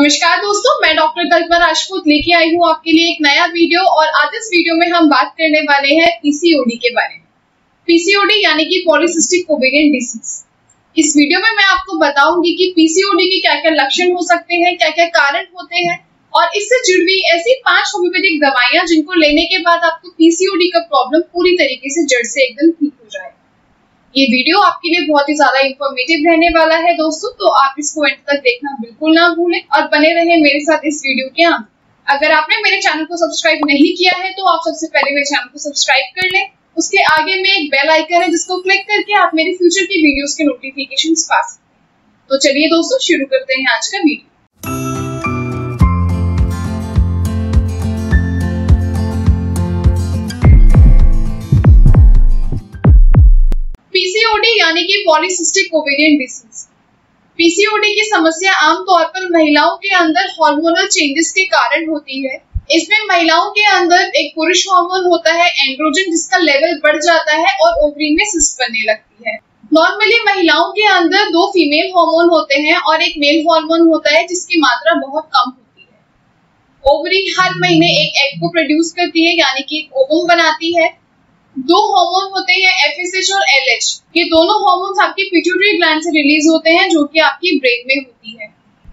नमस्कार दोस्तों, मैं डॉक्टर कल्पना राजपूत लेके आई हूँ आपके लिए एक नया वीडियो। और आज इस वीडियो में हम बात करने वाले हैं पीसीओडी के बारे में। पीसीओडी यानी कि पॉलीसिस्टिक ओवेरियन डिसीज। इस वीडियो में मैं आपको बताऊंगी कि पीसीओडी के क्या क्या लक्षण हो सकते हैं, क्या क्या कारण होते हैं और इससे जुड़ी हुई ऐसी 5 होम्योपैथिक दवाइयां जिनको लेने के बाद आपको पीसीओडी का प्रॉब्लम पूरी तरीके से जड़ से एकदम ठीक हो जाएगा। ये वीडियो आपके लिए बहुत ही ज्यादा इंफॉर्मेटिव रहने वाला है दोस्तों, तो आप इसको एंड तक देखना बिल्कुल ना भूलें और बने रहें मेरे साथ इस वीडियो के अंत। अगर आपने मेरे चैनल को सब्सक्राइब नहीं किया है तो आप सबसे पहले मेरे चैनल को सब्सक्राइब कर लें। उसके आगे में एक बेल आइकन है जिसको क्लिक करके आप मेरे फ्यूचर की वीडियोस के नोटिफिकेशंस पा सकते हैं। तो चलिए दोस्तों, शुरू करते हैं आज का वीडियो। पीसीओडी यानी कि पॉलीसिस्टिक ओवेरियन डिसीज। पीसीओडी की समस्या आमतौर पर महिलाओं के अंदर हार्मोनल चेंजेस के कारण होती है। इसमें महिलाओं के अंदर एक पुरुष हार्मोन होता है एंड्रोजन, जिसका लेवल बढ़ जाता है और ओवरी में सिस्ट बनने लगती है। नॉर्मली महिलाओं के अंदर 2 फीमेल हार्मोन होते हैं और एक मेल हार्मोन होता है जिसकी मात्रा बहुत कम होती है। ओवरी हर महीने एक एग को प्रोड्यूस करती है यानी कि एक ओवम बनाती है। 2 हार्मोन होते हैं एफएसएच और एलएच। ये दोनों हार्मोन्स आपकी पिट्यूटरी ग्लैंड से रिलीज होते हैं जो कि आपकी ब्रेन में होती है।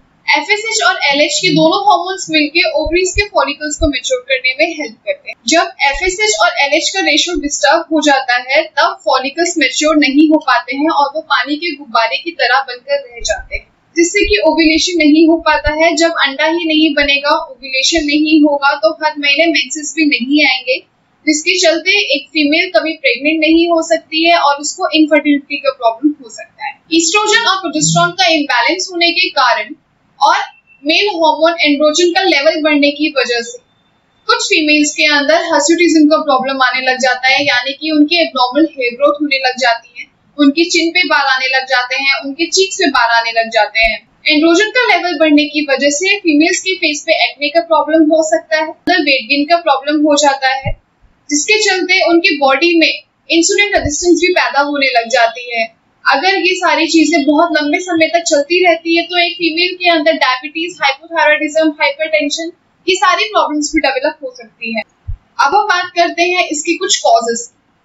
एफएसएच और एलएच के दोनों हार्मोन्स मिलकर ओवरीज के फॉलिकल्स को मैच्योर करने में हेल्प करते हैं। जब एफएसएच और एलएच का रेशियो डिस्टर्ब हो जाता है तब फॉलिकल्स मैच्योर नहीं हो पाते हैं और वो पानी के गुब्बारे की तरह बनकर रह जाते हैं, जिससे कि ओव्यूलेशन नहीं हो पाता है। जब अंडा ही नहीं बनेगा, ओव्यूलेशन नहीं होगा तो हर महीने मेंसेस भी नहीं आएंगे, जिसके चलते एक फीमेल कभी प्रेग्नेंट नहीं हो सकती है और उसको इनफर्टिलिटी का प्रॉब्लम हो सकता है। ईस्ट्रोजन और प्रोजेस्टेरोन का इम्बैलेंस होने के कारण और मेल हार्मोन एंड्रोजन का लेवल बढ़ने की वजह से कुछ फीमेल्स के अंदर हिर्सुटिज्म का प्रॉब्लम आने लग जाता है, यानी कि उनके एब्नॉर्मल हेयर ग्रोथ होने लग जाती है, उनकी चिन पे बाल आने लग जाते हैं, उनके चीक्स पे बाल आने लग जाते हैं। एंड्रोजन का लेवल बढ़ने की वजह से फीमेल्स की फेस पे एक्ने का प्रॉब्लम हो सकता है, वेट गेन का प्रॉब्लम हो जाता है, जिसके चलते उनकी बॉडी में इंसुलिन रेजिस्टेंस भी पैदा होने लग जाती है। अगर ये सारी चीजें बहुत लंबे समय तक चलती रहती है तो एक फीमेल के अंदर डायबिटीज, हाइपोथायराइडिज्म, हाइपरटेंशन, ये सारी प्रॉब्लम्स भी डेवलप हो सकती है। अब हम बात करते हैं इसकी कुछ कॉजेस,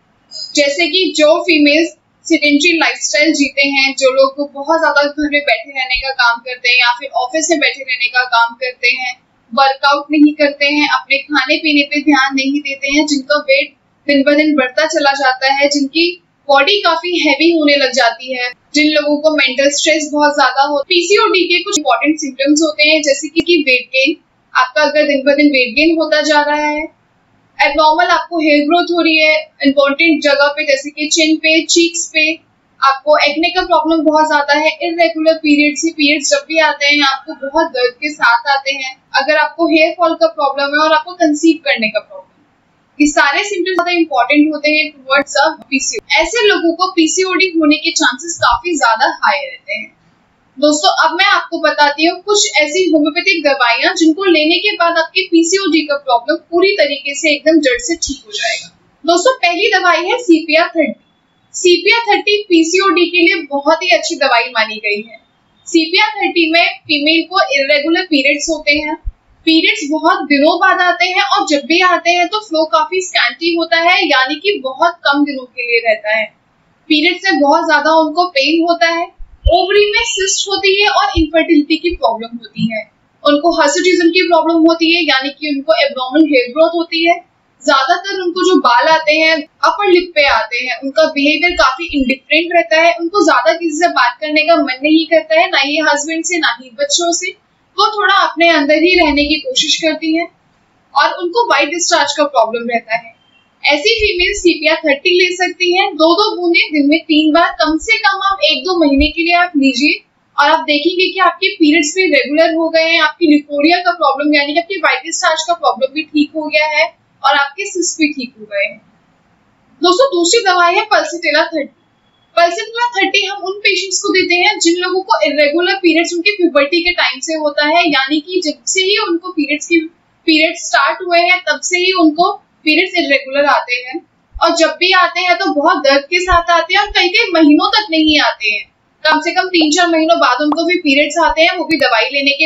जैसे कि जो फीमेल्स सेडेंटरी लाइफस्टाइल जीते हैं, जो लोग बहुत ज्यादा घर में बैठे रहने का काम करते हैं या फिर ऑफिस में बैठे रहने का काम करते हैं, वर्कआउट नहीं करते हैं, अपने खाने पीने पे ध्यान नहीं देते हैं, जिनका वेट दिन ब दिन बढ़ता चला जाता है, जिनकी बॉडी काफी हैवी होने लग जाती है, जिन लोगों को मेंटल स्ट्रेस बहुत ज्यादा हो। पीसीओडी के कुछ इंपॉर्टेंट सिम्टम्स होते हैं, जैसे कि वेट गेन। आपका अगर दिन ब दिन वेट गेन होता जा रहा है, एबनॉर्मल आपको हेयर ग्रोथ हो रही है इंपॉर्टेंट जगह पे जैसे कि चिन पे, चीक्स पे, आपको एक्ने का प्रॉब्लम बहुत ज्यादा है, इरेगुलर पीरियड्स जब भी आते हैं आपको बहुत दर्द के साथ आते हैं, अगर आपको हेयर फॉल का प्रॉब्लम है और आपको कंसीव करने का प्रॉब्लम, ये सारे सिम्टम्स ज्यादा इंपॉर्टेंट होते हैं टुवर्ड्स पीसीओडी। ऐसे लोगों को पीसीओडी होने के चांसेस काफी ज्यादा हाई रहते हैं। दोस्तों, अब मैं आपको बताती हूँ कुछ ऐसी होम्योपैथिक दवाइयां जिनको लेने के बाद आपके पीसीओडी का प्रॉब्लम पूरी तरीके से एकदम जड़ से ठीक हो जाएगा। दोस्तों, पहली दवाई है CPR30। CPR30 पीसीओडी के लिए बहुत ही अच्छी दवाई मानी गई है। CPR30 में फीमेल को इरेगुलर पीरियड्स होते हैं, पीरियड्स बहुत दिनों बाद आते हैं और जब भी आते हैं तो फ्लो काफी स्कैंटी होता है, यानी कि बहुत कम दिनों के लिए रहता है। पीरियड से बहुत ज्यादा उनको पेन होता है, ओवरी में सिस्ट होती है और इनफर्टिलिटी की प्रॉब्लम होती है। उनको हिर्सुटिज्म की प्रॉब्लम होती है, यानी कि उनको एब्नॉर्मल हेयर ग्रोथ होती है। ज्यादातर उनको जो बाल आते हैं अपर लिप पे आते हैं, उनका बिहेवियर काफी इंडिफरेंट रहता है, उनको ज्यादा किसी से बात करने का मन नहीं करता है, ना ही हस्बैंड से ना ही बच्चों से। वो थोड़ा अपने अंदर ही रहने की कोशिश करती है और उनको व्हाइट डिस्चार्ज का प्रॉब्लम रहता है। ऐसी फीमेल CPR30 ले सकती हैं। 2-2 बूंदे दिन में 3 बार कम से कम आप 1-2 महीने के लिए आप लीजिए और आप देखेंगे कि आपके पीरियड्स भी रेगुलर हो गए हैं, आपकी लिकोरिया का प्रॉब्लम यानी कि आपकी व्हाइट डिस्चार्ज का प्रॉब्लम भी ठीक हो गया है और आपके सिस्ट भी ठीक हो गए हैं। दोस्तों, दूसरी दवाई है पल्सिटेला 30। पल्सिटेला 30 हम उन पेशेंट्स को देते हैं जिन लोगों को इरेगुलर पीरियड्स उनके प्यूबर्टी के टाइम से होता है, यानी कि जब से ही उनको पीरियड्स स्टार्ट हुए हैं तब से ही उनको पीरियड्स इरेगुलर आते हैं और जब भी आते हैं तो बहुत दर्द के साथ आते हैं और कई महीनों तक नहीं आते हैं। कम से कम 3-4 महीनों बाद उनको भी पीरियड्स आते हैं, वो भी दवाई लेने के बाद।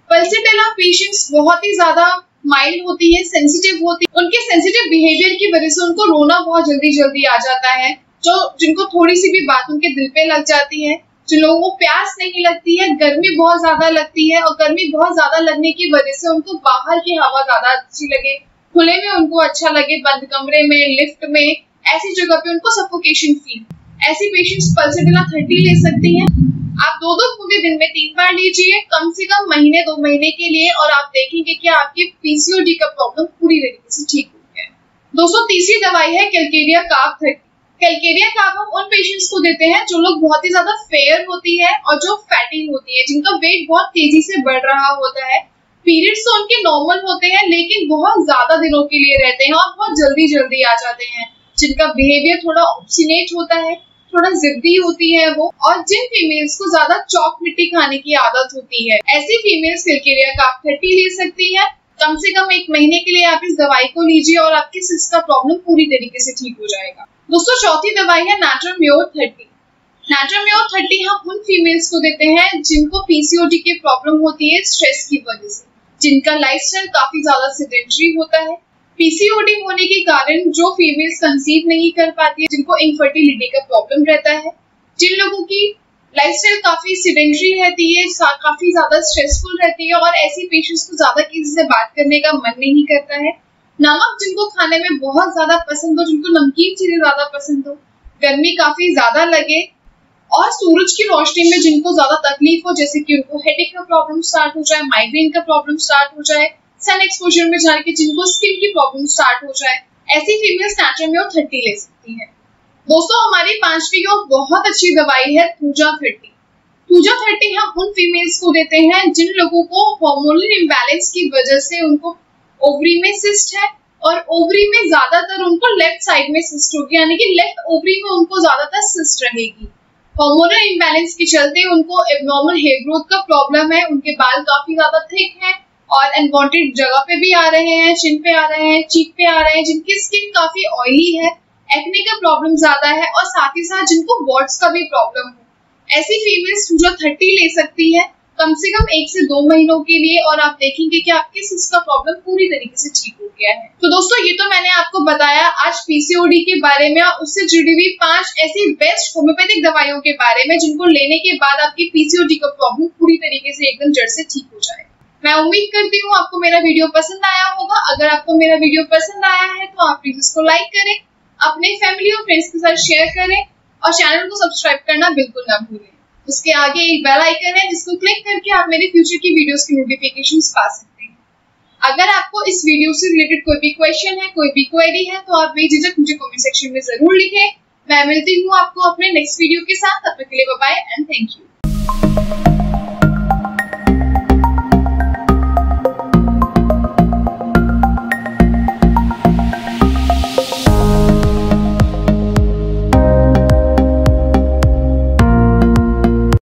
पल्सेटेला पेशेंट्स बहुत ही ज्यादा माइल्ड होती है, सेंसिटिव होती है। उनके सेंसिटिव बिहेवियर की वजह से उनको रोना बहुत जल्दी जल्दी आ जाता है। जिनको थोड़ी सी भी बात उनके दिल पे लग जाती है, जिन लोगों को प्यास नहीं लगती है, गर्मी बहुत ज्यादा लगती है और गर्मी बहुत ज्यादा लगने की वजह से उनको बाहर की हवा ज्यादा अच्छी लगे, खुले में उनको अच्छा लगे, बंद कमरे में, लिफ्ट में, ऐसी जगह पे उनको सफोकेशन फील। ऐसी पेशेंट्स पल्सेटेला 30 ले सकती हैं। आप 2-2 बूंदे दिन में 3 बार लीजिए, कम से कम महीने 2 महीने के लिए, और आप देखेंगे कि आपके पीसीओडी का प्रॉब्लम पूरी तरीके से ठीक हो गया है। दोस्तों, तीसरी दवाई है कैलकेरिया कार्ब 30। कैलकेरिया कार्ब हम उन पेशेंट्स को देते हैं जो लोग बहुत ही ज्यादा फेयर होती है और जो फैटी होती है, जिनका वेट बहुत तेजी से बढ़ रहा होता है। पीरियड्स तो उनके नॉर्मल होते हैं लेकिन बहुत ज्यादा दिनों के लिए रहते हैं और बहुत जल्दी जल्दी आ जाते हैं। जिनका बिहेवियर थोड़ा ऑब्स्टिनेट होता है, थोड़ा जिद्दी होती है वो, और जिन फीमेल्स को ज्यादा चॉक मिट्टी खाने की आदत होती है, ऐसी फीमेल्स कैलकेरिया कार्ब 30 ले सकती है। कम से कम 1 महीने के लिए आप इस दवाई को लीजिए और आपकी सिस्ट का प्रॉब्लम पूरी तरीके से ठीक हो जाएगा। दोस्तों, चौथी दवाई है नाट्रोम्योर 30। नाट्रोम्योर 30 हम उन फीमेल्स को देते हैं जिनको पीसीओडी की प्रॉब्लम होती है स्ट्रेस की वजह से, जिनका लाइफस्टाइल काफी ज्यादा सेडेंटरी होता है। पीसीओडी होने के कारण जो फीमेल्स कंसीव नहीं कर पाती है, जिनको इनफर्टिलिटी का प्रॉब्लम रहता है, जिन लोगों की लाइफस्टाइल काफी सेडेंटरी रहती है, काफी ज्यादा स्ट्रेसफुल रहती है, और ऐसी पेशेंट्स को ज्यादा किसी से बात करने का मन नहीं करता है, नमक जिनको खाने में बहुत ज्यादा पसंद हो, जिनको नमकीन चीजें ज्यादा पसंद हो, गर्मी काफी ज्यादा लगे, और सूरज की रोशनी में जिनको ज्यादा तकलीफ हो, जैसे कि उनको हेडेक का प्रॉब्लम स्टार्ट हो जाए, माइग्रेन का प्रॉब्लम स्टार्ट हो जाए, सन एक्सपोजर में जाके जिनको स्किन की प्रॉब्लम स्टार्ट हो जाए, ऐसी फीमेल्स नाट्रोम्योर 30 ले सकती हैं। दोस्तों, हमारी 5वीं और बहुत अच्छी दवाई है थूजा 30। थूजा 30 हम उन फीमेल्स को देते हैं जिन लोगों को हार्मोनल इम्बैलेंस की वजह से उनको ओवरी में सिस्ट है, और ओवरी में ज्यादातर उनको लेफ्ट साइड में सिस्ट होगी, यानी कि लेफ्ट ओवरी में उनको ज्यादातर सिस्ट रहेगी। हार्मोनल इम्बैलेंस के चलते उनको एब्नॉर्मल हेयर ग्रोथ का प्रॉब्लम है, उनके बाल काफी ज्यादा थिक हैं और अनवांटेड जगह पे भी आ रहे हैं, चिन पे आ रहे हैं, चीक पे आ रहे हैं, जिनकी स्किन काफी ऑयली है, एक्ने का प्रॉब्लम ज्यादा है, और साथ ही साथ जिनको वॉट्स का भी प्रॉब्लम हो, ऐसी फीमेल्स थूजा 30 ले सकती है कम से कम 1 से 2 महीनों के लिए, और आप देखेंगे कि आपके सिस्ट का प्रॉब्लम पूरी तरीके से ठीक हो गया है। तो दोस्तों, ये तो मैंने आपको बताया आज पीसीओडी के बारे में और उससे जुड़ी हुई 5 ऐसी बेस्ट होम्योपैथिक दवाइयों के बारे में, जिनको लेने के बाद आपकी पीसीओडी का प्रॉब्लम पूरी तरीके से एकदम जड़ से ठीक हो जाए। मैं उम्मीद करती हूँ आपको मेरा वीडियो पसंद आया होगा। अगर आपको मेरा वीडियो पसंद आया है तो आप प्लीज इसको लाइक करें, अपने फैमिली और फ्रेंड्स के साथ शेयर करें, और चैनल को सब्सक्राइब करना बिल्कुल ना भूलें। उसके आगे एक बेल आइकन है जिसको क्लिक करके आप मेरे फ्यूचर की वीडियोस की नोटिफिकेशंस पा सकते हैं। अगर आपको इस वीडियो से रिलेटेड कोई भी क्वेश्चन है, कोई भी क्वेरी है, तो आप बेझिझक मुझे कमेंट सेक्शन में जरूर लिखें। मैं मिलती हूँ आपको अपने नेक्स्ट वीडियो के साथ। तब तक के लिए bye bye and thank you.